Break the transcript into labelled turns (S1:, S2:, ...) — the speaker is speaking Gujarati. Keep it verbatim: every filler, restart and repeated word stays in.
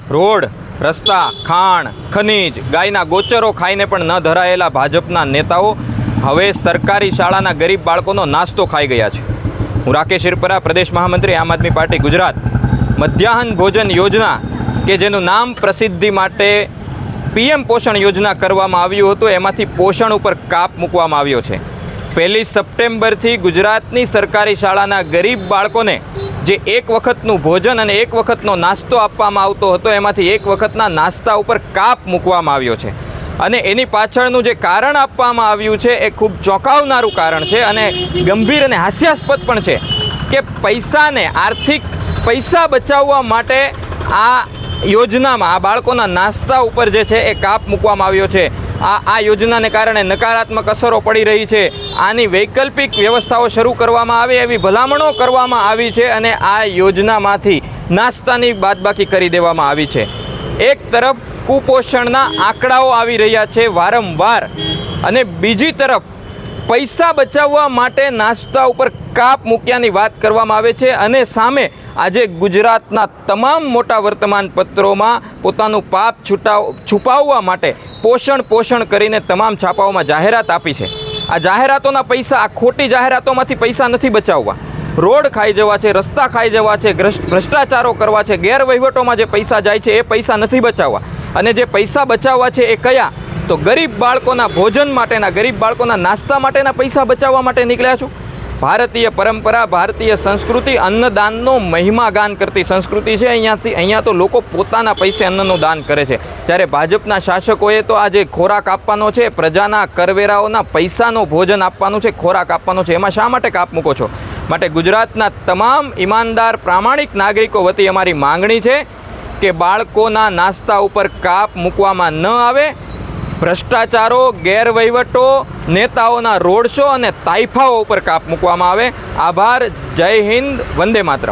S1: રોડ, રસ્તા, ખાણ, ખનીજ, ગાયના ગોચરો ખાઈને પણ ન ધરાયેલા ભાજપના નેતાઓ હવે સરકારી શાળાના ગરીબ બાળકોનો નાસ્તો ખાઈ ગયા છે। હું રાકેશ હિરપરા, પ્રદેશ મહામંત્રી, આમ આદમી પાર્ટી ગુજરાત। મધ્યાહન ભોજન યોજના કે જેનું નામ પ્રસિદ્ધિ માટે પીએમ પોષણ યોજના કરવામાં આવ્યું હતું, એમાંથી પોષણ ઉપર કાપ મૂકવામાં આવ્યો છે। પહેલી સપ્ટેમ્બરથી ગુજરાતની સરકારી શાળાના ગરીબ બાળકોને જે એક વખતનું ભોજન અને એક વખતનો નાસ્તો આપવામાં આવતો હતો, એમાંથી એક વખતના નાસ્તા ઉપર કાપ મૂકવામાં આવ્યો છે। અને એની પાછળનું જે કારણ આપવામાં આવ્યું છે એ ખૂબ ચોંકાવનારું કારણ છે અને ગંભીર અને હાસ્યાસ્પદ પણ છે કે પૈસાને, આર્થિક પૈસા બચાવવા માટે આ યોજનામાં આ બાળકોના નાસ્તા ઉપર જે છે એ કાપ મૂકવામાં આવ્યો છે। આ આ યોજનાને કારણે નકારાત્મક અસરો પડી રહી છે। આની વૈકલ્પિક વ્યવસ્થાઓ શરૂ કરવામાં આવે એવી ભલામણો કરવામાં આવી છે અને આ યોજનામાંથી નાસ્તાની બાદબાકી કરી દેવામાં આવી છે। એક તરફ કુપોષણના આંકડાઓ આવી રહ્યા છે વારંવાર, અને બીજી તરફ પૈસા બચાવવા માટે નાસ્તા ઉપર કાપ મૂક્યાની વાત કરવામાં આવે છે। અને સામે આજે ગુજરાતના તમામ મોટા વર્તમાન પત્રોમાં પોતાનું પાપ છૂટાવ છુપાવવા માટે પોષણ પોષણ કરીને તમામ છાપાઓમાં જાહેરાત આપી છે। આ જાહેરાતોના પૈસા, આ ખોટી જાહેરાતોમાંથી પૈસા નથી બચાવવા, રોડ ખાઈ જવા છે, રસ્તા ખાઈ જવા છે, ભ્રષ્ટાચારો કરવા છે, ગેરવહીવટોમાં જે પૈસા જાય છે એ પૈસા નથી બચાવવા। અને જે પૈસા બચાવવા છે એ કયા? તો ગરીબ બાળકોના ભોજન માટેના, ગરીબ બાળકોના નાસ્તા માટેના પૈસા બચાવવા માટે નીકળ્યા છો। ભારતીય પરંપરા, ભારતીય સંસ્કૃતિ અન્નદાનનો મહિમા ગાન કરતી સંસ્કૃતિ છે। અહીંયાથી અહીંયા તો લોકો પોતાના પૈસે અન્નનું દાન કરે છે, ત્યારે ભાજપના શાસકોએ તો આ જે ખોરાક આપવાનો છે, પ્રજાના કરવેરાઓના પૈસાનો ભોજન આપવાનું છે, ખોરાક આપવાનો છે, એમાં શા માટે કાપ મૂકો છો? માટે ગુજરાતના તમામ ઈમાનદાર, પ્રામાણિક નાગરિકો વતી અમારી માંગણી છે કે બાળકોના નાસ્તા ઉપર કાપ મૂકવામાં ન આવે। ભ્રષ્ટાચારો, ગેરવહીવટો, નેતાઓના રોડ શો અને તાઇફાઓ ઉપર કાપ મૂકવામાં આવે। આભાર, જય હિન્દ, વંદે માતરમ।